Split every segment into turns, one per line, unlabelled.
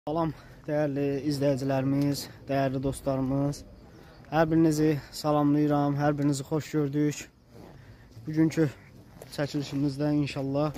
Salam değerli izləyicilərimiz, değerli dostlarımız. Hər birinizi salamlayıram, hər birinizi xoş gördük. Bugünkü çəkilişimizdə inşallah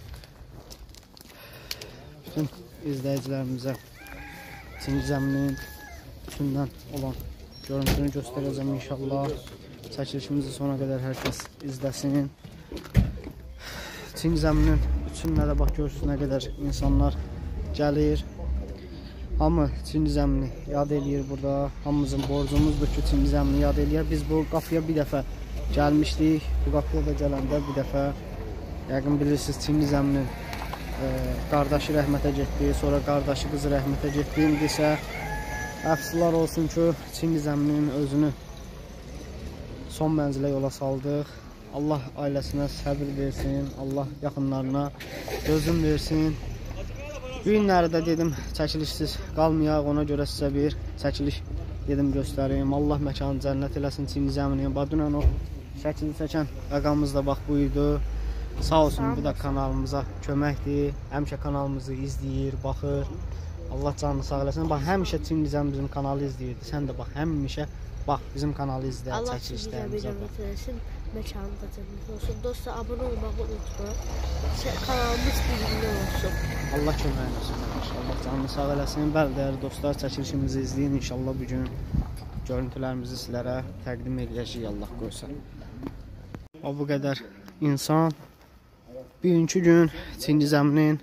bütün izləyicilərimizə ikinci zəminin bütündən olan görüntünü göstərəcəm inşallah. Çəkilişimizi sona qədər hər kəs izləsin. İkinci zəminin bütününə də bax görürsünüz nə qədər insanlar gəlir. Hamı ikinci zəmini yad eləyir burada. Hamımızın borcumuzdur ki, ikinci zəmini yad eləyir. Biz bu qapıya bir dəfə gəlmişdik. Bu qapıya da gələndə bir dəfə yəqin bilirsiniz ikinci zəminin qardaşı rəhmətə getdi. Sonra qardaşı qızı rəhmətə getdi. İndi isə əfsuslar olsun ki, ikinci zəminin özünü son mənzilə yola saldıq. Allah ailəsinə səbir versin. Allah yaxınlarına dözüm versin. Bu günləri də dedim çəkilişsiz qalmayaq, ona görə sizə bir çəkiliş dedim göstərim. Allah məkanı cənnət eləsin ikinci zəmini. Dünən o şəkili çəkən rəqamımız da bax buydu. Sağ olsun, bu da kanalımıza köməkdir. Həmişə kanalımızı izləyir, baxır. Allah canını sağ eləsin. Bax həmişə ikinci zəm bizim kanalı izləyirdi. Sən də bax həmişə bax bizim kanalı izlə, çəkilişlərimizə bax.
Mekanında cənnət olsun. Dostlar, abunə olmağı unutmayın. Kanalımız bizimlə olsun.
Allah köməyin olsun. Allah canını sağ eləsin. Bəli, dəyərli dostlar, çəkilişimizi izləyin. İnşallah bugün görüntülərimizi sizlərə təqdim edəcəyik, Allah qoysa. Bu qədər insan bugünkü gün ikinci zəminin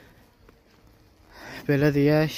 belə deyək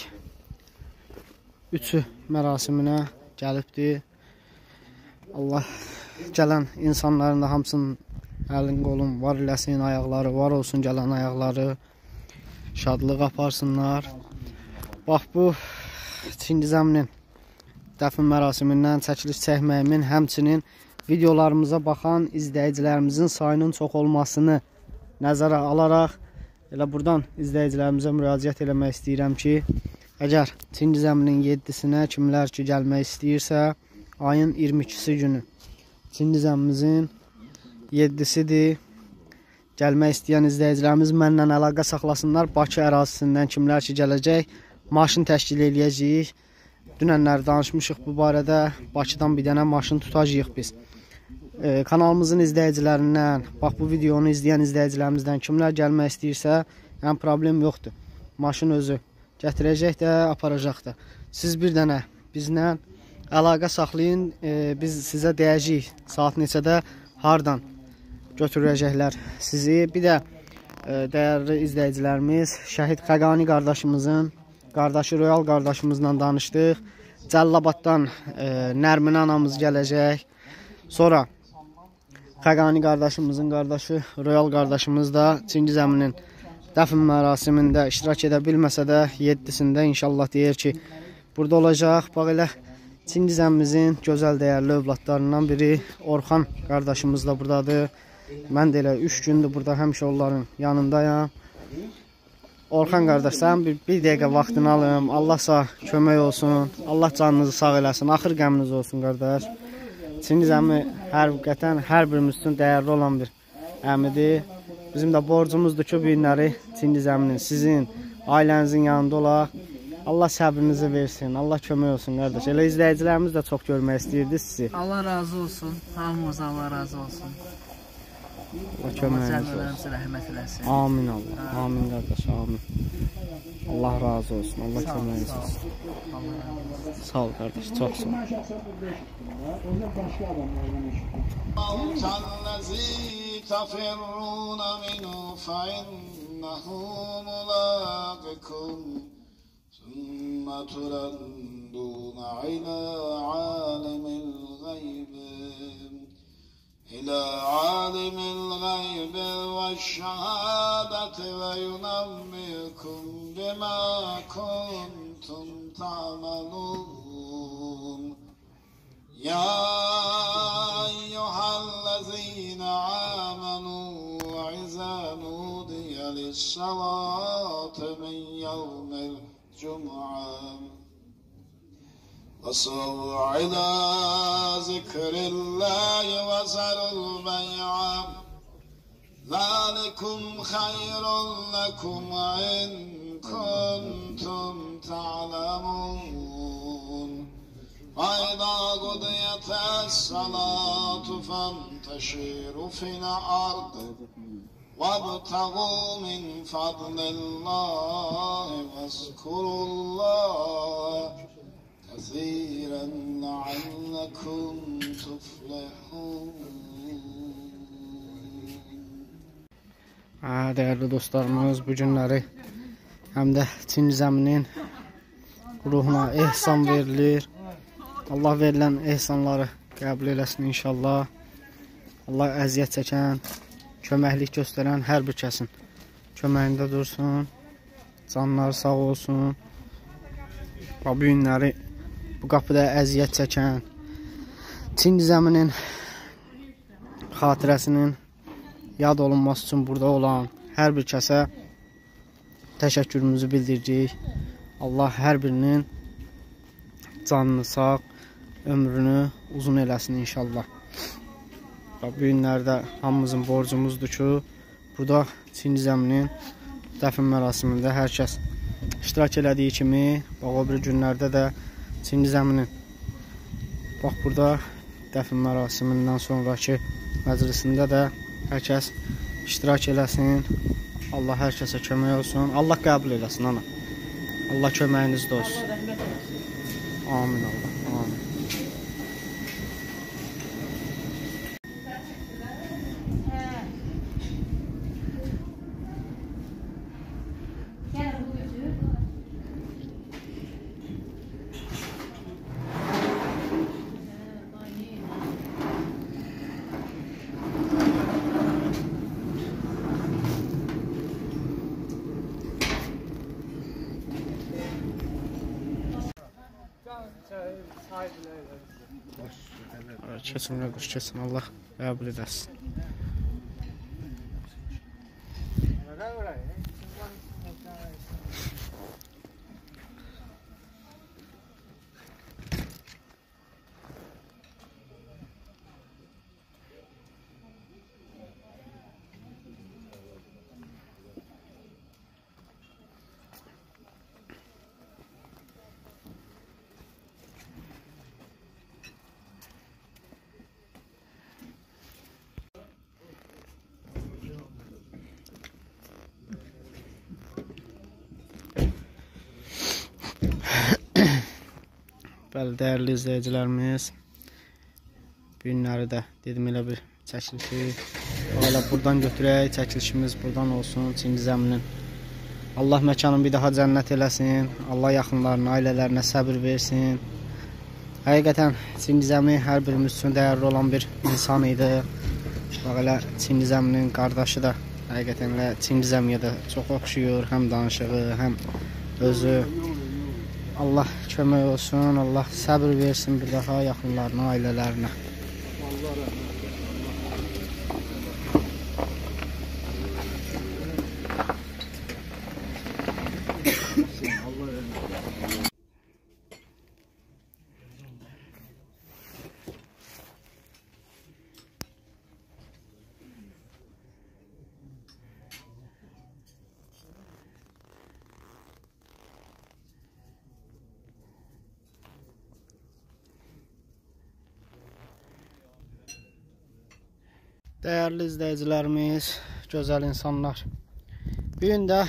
3 mərasiminə gəlibdir. Allah gələn insanların da hamısının əlin qolun var eləsin, ayaqları var olsun, gələn ayaqları şadlıq aparsınlar. Bax bu ikinci zəminin dəfn mərasimindən çəkiliş çəkməyimin, həmçinin videolarımıza baxan izləyicilərimizin sayının çox olmasını nəzərə alaraq elə buradan izləyicilərimizə müraciət eləmək istəyirəm ki, əgər ikinci zəminin 7-sinə kimlər ki gəlmək istəyirsə, ayın 22-si günü ikinci zəmimizin 7-sidir. Gəlmək istəyən izləyicilərimiz mənlə əlaqə saxlasınlar. Bakı ərazisindən kimlər ki gələcək, maşın təşkil eləyəcəyik. Dünənlər danışmışıq bu barədə. Bakıdan bir dənə maşın tutacağıq biz. Kanalımızın izləyicilərindən, bax bu videonu izləyən izləyicilərimizdən kimlər gəlmək istəyirsə, yəni problem yoxdur. Maşın özü gətirəcək də, aparacaq da. Siz bir dənə bizlə əlaqə saxlayın, biz sizə deyəcəyik saat neçədə, hardan götürəcəklər sizi. Bir də dəyərli izləyicilərimiz, Şəhid Xəqani qardaşımızın qardaşı Royal qardaşımızla danışdıq. Cəllabaddan Nərmin anamız gələcək. Sonra Xəqani qardaşımızın qardaşı Royal qardaşımız da ikinci zəminin dəfn mərasimində iştirak edə bilməsə də 7-sində inşallah deyir ki, burada olacaq. Bax elə ikinci zəmimizin gözəl dəyərli övladlarından biri Orxan qardaşımız da buradadır. Mən də elə 3 gündür burada həmişə onların yanındayam. Orxan qardaş, sən bir dəqiqə vaxtını alım. Allah sağ kömək olsun. Allah canınızı sağ eləsin. Axır qəminiz olsun qardaş. İkinci zəmi həqiqətən hər birimiz üçün dəyərli olan bir əmidir. Bizim də borcumuzdur ki, bu günləri ikinci zəminin sizin ailənizin yanında olaq. Allah səbrinizi versin, Allah kömək olsun qardaş. Elə izləyicilərimiz də çox görmək istəyirdi sizi.
Allah razı olsun, hamımız Allah razı olsun.
Allah köməyiniz olsun.
Rəhmət eləsin.
Amin Allah, amin qardaş, amin. Allah razı olsun, Allah köməyiniz olsun. Sağ ol qardaş, çox sağ ol.
ثم تردون إلى عالم الغيب والشهادة وينبئكم بما كنتم تعملون يا أيها الذين آمنوا إذا نودي للصلاة من يوم الجمعة وصلوا إلى ذكر الله وذروا البيع ذلكم خير لكم إن كنتم تعلمون فإذا قضيت الصلاة فانتشروا في الأرض وابتغوا من فضل الله واذكروا الله كثيرا لعلكم تفلحون.
Değerli dostlarımız, bu günləri həm də Çin zəminin ruhuna ehsan verilir. Allah verilən ehsanları qəbul eləsin inşallah. Allah əziyyət çəkən, köməklik göstərən hər bir kəsin köməyində dursun. Canları sağ olsun. Bu günləri bu qapıda əziyyət çəkən Çin zəminin xatirəsinin yad olunması üçün burada olan hər bir kəsə təşəkkürümüzü bildiririk. Allah hər birinin canını sağ, ömrünü uzun eləsin inşallah. Bu günlərdə hamımızın borcumuzdur ki, burada Çin zəminin dəfn mərasimində hər kəs iştirak elədiyi kimi, o bir günlərdə də Çin zəminin burada dəfn mərasimindən sonraki məclisində də hər kəs iştirak eləsin. Allah hər kəsə kömək olsun. Allah qəbul eləsin ana. Allah köməyinizdə olsun. Amin Allah. Amin. Kesin qardaş, kesin. Allah qəbul edəsin. Bəli, dəyərli izləyicilərimiz, bu günləri də dedim elə bir çəkilişi elə buradan götürək, çəkilişimiz buradan olsun Çin zəminin. Allah məkanını bir daha cənnət eləsin, Allah yaxınlarına, ailələrinə səbir versin. Həqiqətən Çin zəmi hər birimiz üçün dəyərli olan bir insan idi. Bax elə Çin zəminin qardaşı da həqiqətən elə Çin zəmiyə də çox oxşuyur, həm danışığı, həm özü. Allah kömək olsun, Allah səbir versin bir daha yaxınlarına, ailələrinə. Dəyərli izləyicilərimiz, gözəl insanlar. Bir gün də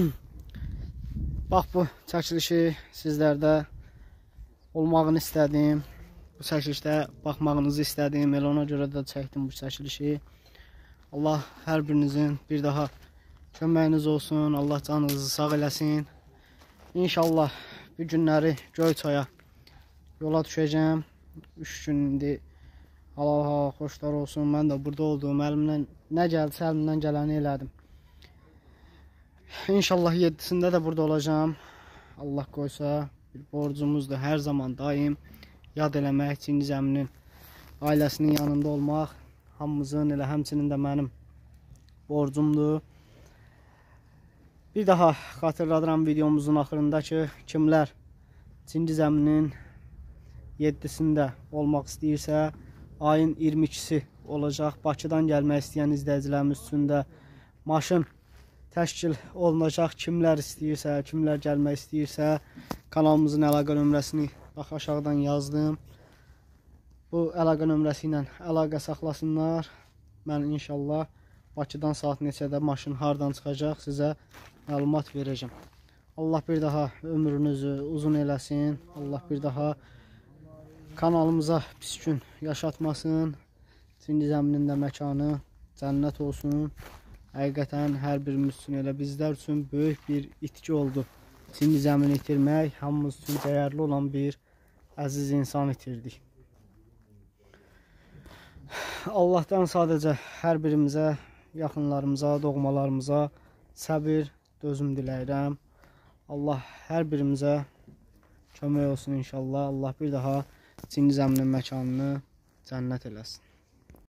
bax bu çəkilişi sizlərdə olmağını istədim. Bu çəkilişdə baxmağınızı istədim. Elə ona görə də çəkdim bu çəkilişi. Allah hər birinizin bir daha köməyiniz olsun. Allah canınızı sağ eləsin. İnşallah bu günləri Göyçaya yola düşəcəm. 3 gün indi. Allah xoşlar olsun. Mən də burada olduğum, əlimdən nə gəlsə əlimdən gələni elədim. İnşallah 7-sində də burada olacağım. Allah qoysa bir borcumuzdur hər zaman daim yad eləmək, Çin zəminin ailəsinin yanında olmaq hamımızın, elə həmçinin də mənim borcumdur. Bir daha xatırladıram videomuzun axırında ki, kimlər Çin zəminin 7-sində olmaq istəyirsə, ayın 22-si olacaq. Bakıdan gəlmək istəyən izləyicilərimiz üçün də maşın təşkil olunacaq. Kimlər istəyirsə, kimlər gəlmək istəyirsə, kanalımızın əlaqə nömrəsini bax aşağıdan yazdım. Bu əlaqə nömrəsi ilə əlaqə saxlasınlar. Mən inşallah Bakıdan saat neçədə maşın hardan çıxacaq sizə məlumat verəcəm. Allah bir daha ömrünüzü uzun eləsin. Allah bir daha kanalımıza pis gün yaşatmasın. Çingi zəminində məkanı cənnət olsun. Həqiqətən hər birimiz üçün, elə bizlər üçün böyük bir itki oldu. Çingi zəmini itirmək hamımız üçün dəyərli olan bir əziz insan itirdik. Allahdan sadəcə hər birimizə, yaxınlarımıza, doğmalarımıza səbir, dözüm diləyirəm. Allah hər birimizə kömək olsun inşallah. Allah bir daha Çingi zəminin məkanını cənnət eləsin.